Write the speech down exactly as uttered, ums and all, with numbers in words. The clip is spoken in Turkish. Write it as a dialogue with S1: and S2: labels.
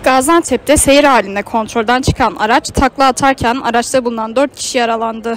S1: Gaziantep'te seyir halinde kontrolden çıkan araç takla atarken araçta bulunan dört kişi yaralandı.